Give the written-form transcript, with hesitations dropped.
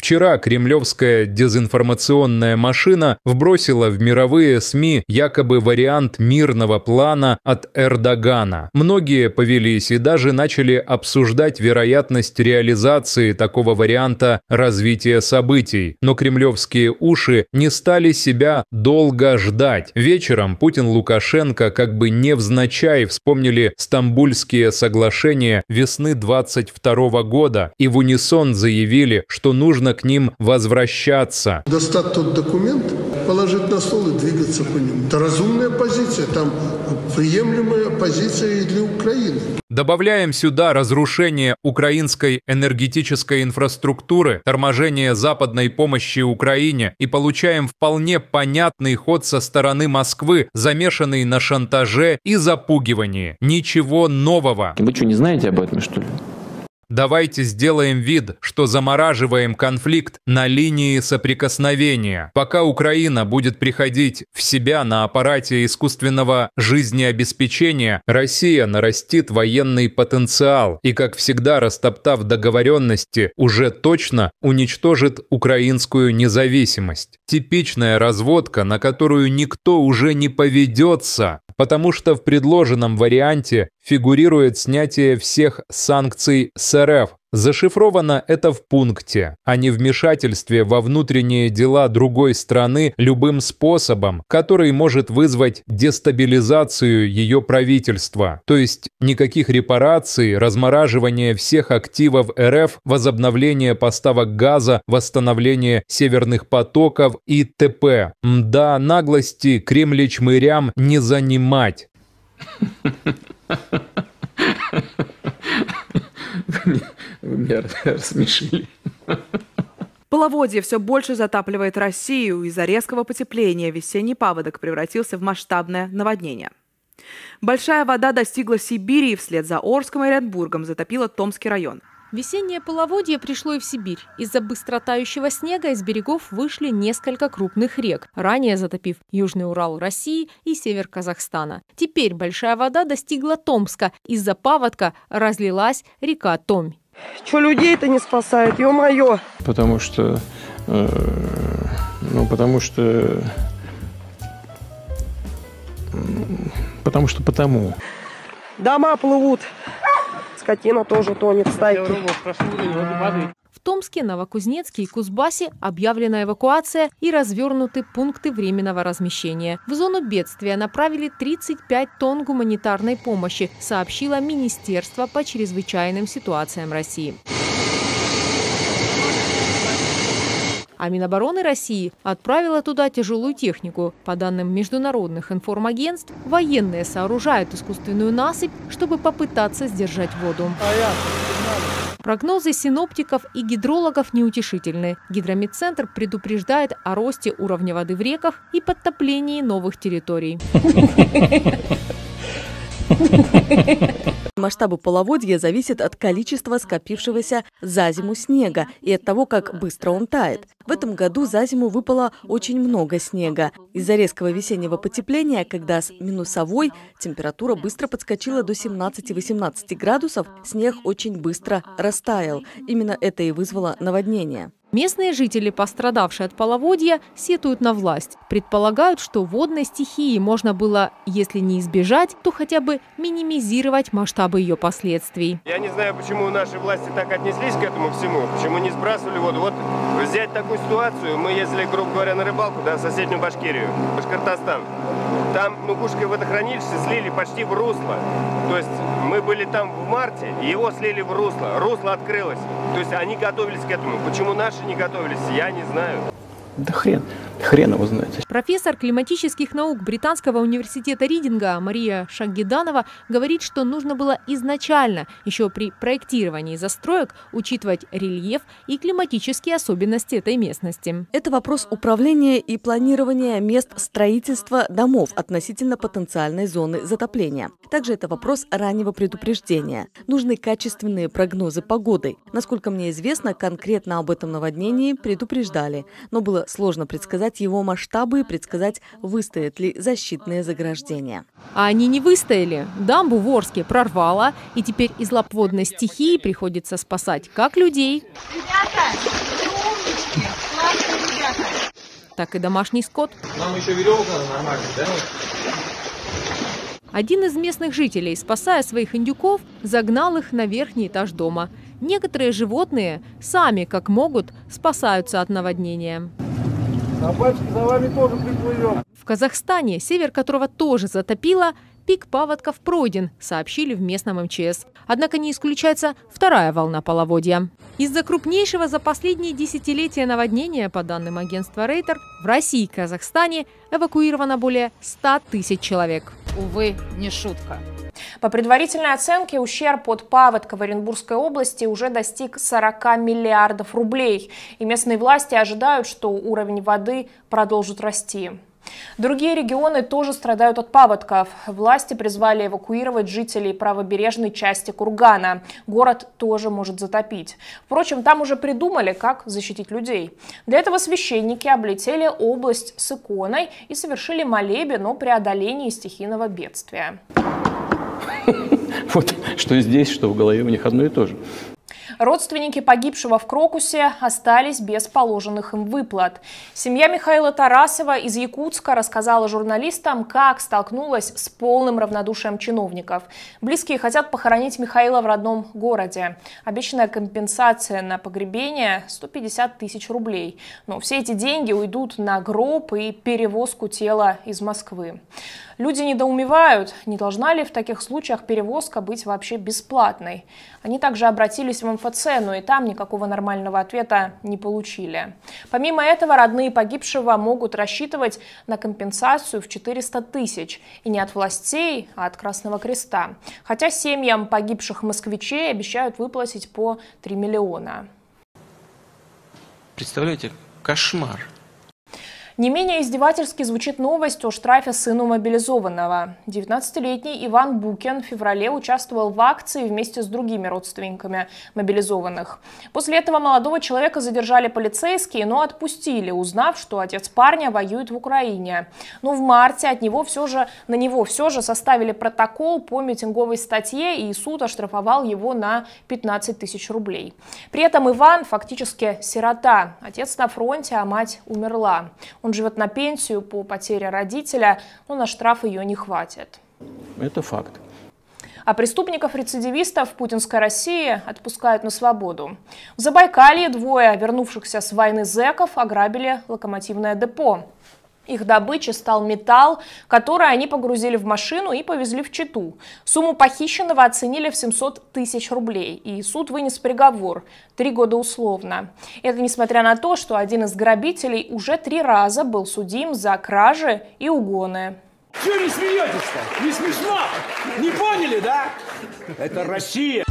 Вчера кремлевская дезинформационная машина вбросила в мировые СМИ якобы вариант мирного плана от Эрдогана. Многие повелись и даже начали обсуждать вероятность реализации такого варианта развития событий. Но кремлевские уши не стали себя долго ждать. Вечером Путин-Лукашенко как бы невзначай вспомнили Стамбульские соглашения весны 22 года и в унисон заявили, что нужно к ним возвращаться. Достать тот документ, положить на стол и двигаться по нему. Это разумная позиция, там приемлемая позиция и для Украины. Добавляем сюда разрушение украинской энергетической инфраструктуры, торможение западной помощи Украине и получаем вполне понятный ход со стороны Москвы, замешанный на шантаже и запугивании. Ничего нового. Вы что, не знаете об этом, что ли? Давайте сделаем вид, что замораживаем конфликт на линии соприкосновения. Пока Украина будет приходить в себя на аппарате искусственного жизнеобеспечения, Россия нарастит военный потенциал и, как всегда, растоптав договоренности, уже точно уничтожит украинскую независимость. Типичная разводка, на которую никто уже не поведется, потому что в предложенном варианте фигурирует снятие всех санкций с РФ. Зашифровано это в пункте о невмешательстве во внутренние дела другой страны любым способом, который может вызвать дестабилизацию ее правительства. То есть никаких репараций, размораживания всех активов РФ, возобновление поставок газа, восстановление северных потоков и т.п. Мда, наглости кремлечмырям не занимать. Вы меня рассмешили. Половодье все больше затапливает Россию. Из-за резкого потепления весенний паводок превратился в масштабное наводнение. Большая вода достигла Сибири и вслед за Орском и Оренбургом затопила Томский район. Весеннее половодье пришло и в Сибирь. Из-за быстро тающего снега из берегов вышли несколько крупных рек, ранее затопив Южный Урал России и север Казахстана. Теперь большая вода достигла Томска. Из-за паводка разлилась река Томь. Что людей-то не спасает, ё-моё. Потому что Дома плывут. Скотина тоже тонет, стайки. В Томске, Новокузнецке и Кузбассе объявлена эвакуация и развернуты пункты временного размещения. В зону бедствия направили 35 тонн гуманитарной помощи, сообщило Министерство по чрезвычайным ситуациям России. А Минобороны России отправила туда тяжелую технику. По данным международных информагентств, военные сооружают искусственную насыпь, чтобы попытаться сдержать воду. Прогнозы синоптиков и гидрологов неутешительны. Гидрометцентр предупреждает о росте уровня воды в реках и подтоплении новых территорий. Масштабы половодья зависят от количества скопившегося за зиму снега и от того, как быстро он тает. В этом году за зиму выпало очень много снега. Из-за резкого весеннего потепления, когда с минусовой температура быстро подскочила до 17-18 градусов, снег очень быстро растаял. Именно это и вызвало наводнение. Местные жители, пострадавшие от половодья, сетуют на власть. Предполагают, что водной стихии можно было, если не избежать, то хотя бы минимизировать масштабы ее последствий. Я не знаю, почему наши власти так отнеслись к этому всему, почему не сбрасывали воду. Вот взять такую ситуацию, мы ездили, грубо говоря, на рыбалку, в соседнюю Башкирию, Башкортостан. Там Нукушское водохранилище слили почти в русло. То есть мы были там в марте, и его слили в русло. Русло открылось. То есть они готовились к этому. Почему наши не готовились, я не знаю. Да хрен его знает. Профессор климатических наук Британского университета Ридинга Мария Шагиданова говорит, что нужно было изначально, еще при проектировании застроек, учитывать рельеф и климатические особенности этой местности. Это вопрос управления и планирования мест строительства домов относительно потенциальной зоны затопления. Также это вопрос раннего предупреждения. Нужны качественные прогнозы погоды. Насколько мне известно, конкретно об этом наводнении предупреждали, но было сложно предсказать его масштабы и предсказать, выстоят ли защитные заграждения. А они не выстояли. Дамбу в Орске прорвало, и теперь из лап водной стихии приходится спасать как людей, ребята, вы умнички. так и домашний скот. Нам еще веревка нормально, да? Один из местных жителей, спасая своих индюков, загнал их на верхний этаж дома. Некоторые животные сами, как могут, спасаются от наводнения. Собачки за вами тоже приплывем. В Казахстане, север которого тоже затопило, пик паводков пройден, сообщили в местном МЧС. Однако не исключается вторая волна половодья. Из-за крупнейшего за последние десятилетия наводнения, по данным агентства Рейтер, в России и Казахстане эвакуировано более 100 тысяч человек. Увы, не шутка. По предварительной оценке, ущерб от паводка в Оренбургской области уже достиг 40 миллиардов рублей. И местные власти ожидают, что уровень воды продолжит расти. Другие регионы тоже страдают от паводков. Власти призвали эвакуировать жителей правобережной части Кургана. Город тоже может затопить. Впрочем, там уже придумали, как защитить людей. Для этого священники облетели область с иконой и совершили молебен о преодолении стихийного бедствия. Вот что здесь, что в голове у них одно и то же. Родственники погибшего в Крокусе остались без положенных им выплат. Семья Михаила Тарасова из Якутска рассказала журналистам, как столкнулась с полным равнодушием чиновников. Близкие хотят похоронить Михаила в родном городе. Обещанная компенсация на погребение – 150 тысяч рублей. Но все эти деньги уйдут на гроб и перевозку тела из Москвы. Люди недоумевают, не должна ли в таких случаях перевозка быть вообще бесплатной. Они также обратились в МФЦ, но и там никакого нормального ответа не получили. Помимо этого, родные погибшего могут рассчитывать на компенсацию в 400 тысяч. И не от властей, а от Красного Креста. Хотя семьям погибших москвичей обещают выплатить по 3 миллиона. Представляете, кошмар. Не менее издевательски звучит новость о штрафе сыну мобилизованного. 19-летний Иван Букин в феврале участвовал в акции вместе с другими родственниками мобилизованных. После этого молодого человека задержали полицейские, но отпустили, узнав, что отец парня воюет в Украине. Но в марте на него все же составили протокол по митинговой статье, и суд оштрафовал его на 15 тысяч рублей. При этом Иван фактически сирота. Отец на фронте, а мать умерла. Он живет на пенсию по потере родителя, но на штраф ее не хватит. Это факт. А преступников-рецидивистов в путинской России отпускают на свободу. В Забайкалье двое вернувшихся с войны зэков ограбили локомотивное депо. Их добычей стал металл, который они погрузили в машину и повезли в Читу. Сумму похищенного оценили в 700 тысяч рублей. И суд вынес приговор – 3 года условно. Это несмотря на то, что один из грабителей уже 3 раза был судим за кражи и угоны. Чего не смеетесь-то? Не смешно? Не поняли, да? Это Россия.